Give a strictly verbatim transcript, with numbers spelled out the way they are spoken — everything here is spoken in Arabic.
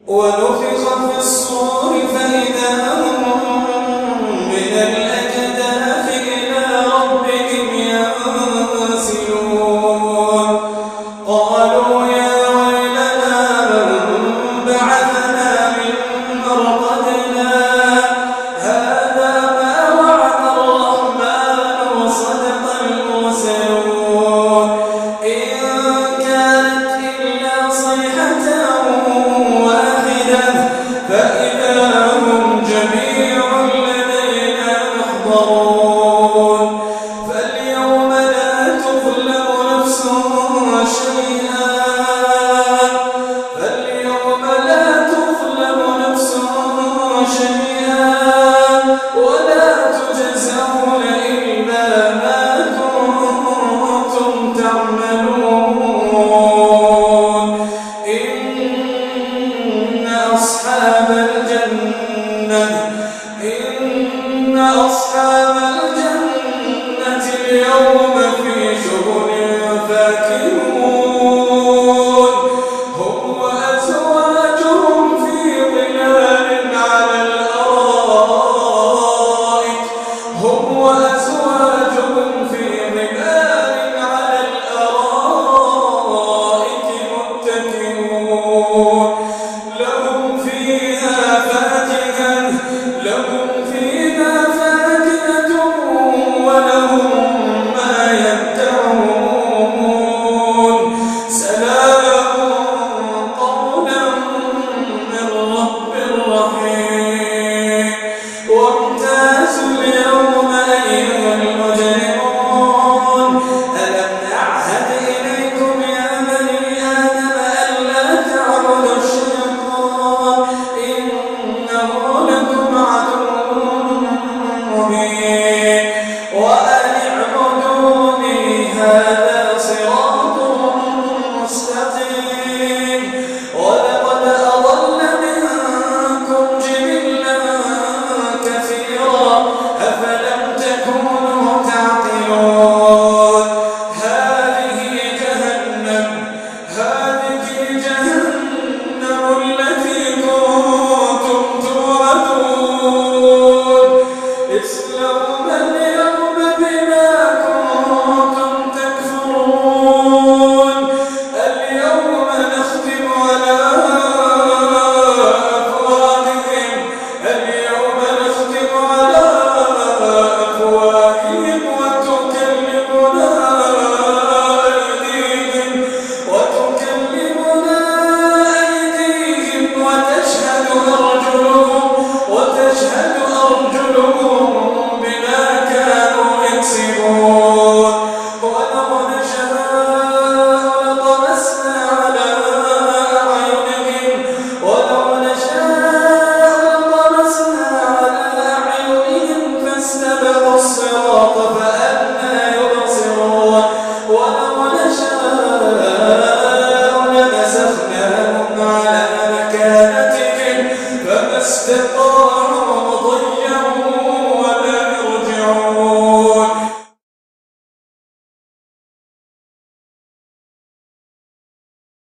ونفخ في الصور فإذا هم من الأجداث إلى ربهم ينسلون قالوا يا ويلنا من بعثنا من مرقدنا هذا ما وعد الرحمن وصدق المرسلون إن كانت إلا صيحة فإذا هم جميع لدينا محضرون فاليوم لا تظلم نفس شيئا فاليوم لا تظلم نفس شيئا ولا تجزون إلا ما كنتم تعملون إن أصحاب الجنة إن أصحاب الجنة اليوم في شغل فاكهون هم وأزواجهم في ظلال على الأرائك هم وأزواجهم في ظلال على الأرائك متكئون لهم فيها فاكهة لهم فيها فاكهة ولهم ما يدعون سلام قولا من رب رحيم وامتازوا اليوم أيها المجرمون ألم أعهد إليكم يا بني آدم ألا تعبدوا الشيطان إنه لكم عدو مبين وأن اعبدوني هذا صراط مستقيم ولقد أضل منكم جبلا كثيرا أفلم تكونوا تعقلون هذه جهنم هذه جهنم التي كنتم توعدون اصلوها اليوم بما كنتم تكفرون اليوم نختم على أفواههم اليوم نختم على أفواههم وتكلمنا أيديهم وتكلمنا أيديهم وتشهد أرجلهم وتشهد أرجلهم بما كانوا يكسبون ولو نشاء لطمسنا على أعينهم ولو نشاء لطمسنا على أعينهم فاستبقوا الصراط فأنى يبصرون ولو نشاء لمسخناهم على مكانتهم فما استطاعوا